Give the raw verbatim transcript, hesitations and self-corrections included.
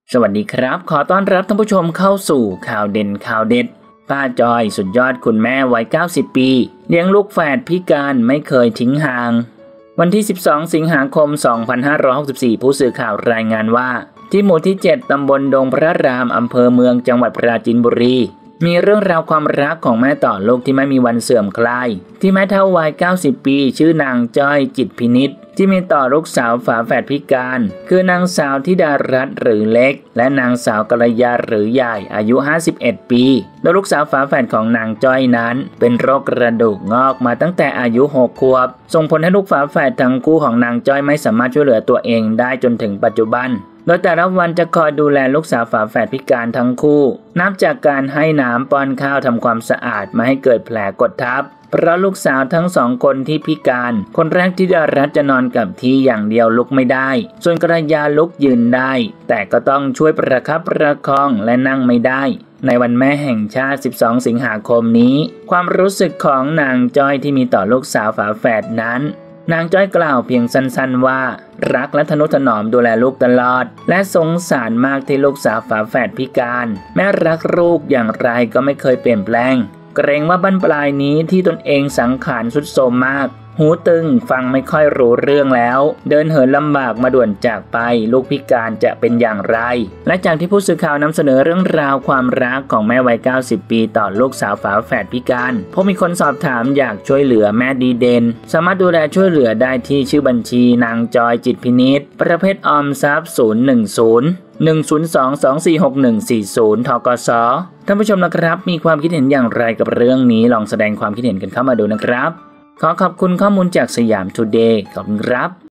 สวัสดีครับขอต้อนรับท่านผู้ชมเข้าสู่ข่าวเด่นข่าวเด็ดป้าจอยสุดยอดคุณแม่วัยเก้าสิบปีเลี้ยงลูกแฝดพิการไม่เคยทิ้งห่างวันที่สิบสองสิงหาคมสองพันห้าร้อยหกสิบสี่ผู้สื่อข่าวรายงานว่าที่หมู่ที่เจ็ดตำบลดงพระรามอำเภอเมืองจังหวัดปราจีนบุรีมีเรื่องราวความรักของแม่ต่อลูกที่ไม่มีวันเสื่อมคลายที่แม่เฒ่าวัยเก้าสิบปีชื่อนางจ้อยจิตพินิจที่มีต่อลูกสาวฝาแฝดพิการคือนางสาวธิดารัตน์หรือเล็กและนางสาวกัลยาหรือใหญ่อายุห้าสิบเอ็ดปีโดยลูกสาวฝาแฝดของนางจ้อยนั้นเป็นโรคกระดูกงอกมาตั้งแต่อายุหกขวบส่งผลให้ลูกฝาแฝดทั้งคู่ของนางจ้อยไม่สามารถช่วยเหลือตัวเองได้จนถึงปัจจุบันโดยแต่ละวันจะคอยดูแลลูกสาวฝาแฝดพิการทั้งคู่นับจากการให้น้ำป้อนข้าวทำความสะอาดไม่ให้เกิดแผลกดทับเพราะลูกสาวทั้งสองคนที่พิการคนแรกธิดารัตน์จะนอนกับที่อย่างเดียวลุกไม่ได้ส่วนกัลยาลุกยืนได้แต่ก็ต้องช่วยประคับประคองและนั่งไม่ได้ในวันแม่แห่งชาติสิบสองสิงหาคมนี้ความรู้สึกของนางจ้อยที่มีต่อลูกสาวฝาแฝดนั้นนางจ้อยกล่าวเพียงสั้นๆว่ารักและทนุถนอมดูแลลูกตลอดและสงสารมากที่ลูกสาวฝาแฝดพิการแม้รักลูกอย่างไรก็ไม่เคยเปลี่ยนแปลงเกรงว่าบั้นปลายนี้ที่ตนเองสังขารทรุดโทรมมากหูตึงฟังไม่ค่อยรู้เรื่องแล้วเดินเหินลำบากมาด่วนจากไปลูกพิการจะเป็นอย่างไรและจากที่ผู้สื่อข่าวนำเสนอเรื่องราวความรักของแม่วัยเก้าสิบปีต่อลูกสาวฝาแฝดพิการพบมีคนสอบถามอยากช่วยเหลือแม่ดีเด่นสามารถดูแลช่วยเหลือได้ที่ชื่อบัญชีนางจอยจิตพินิจประเภทออมทรัพย์ศูนย์ หนึ่ง ศูนย์ หนึ่ง ศูนย์ สอง สอง สี่ หก หนึ่ง สี่ ศูนย์ ธกส.ท่านผู้ชมนะครับมีความคิดเห็นอย่างไรกับเรื่องนี้ลองแสดงความคิดเห็นกันเข้ามาดูนะครับขอขอบคุณข้อมูลจากสยามทูเดย์ขอบคุณครับ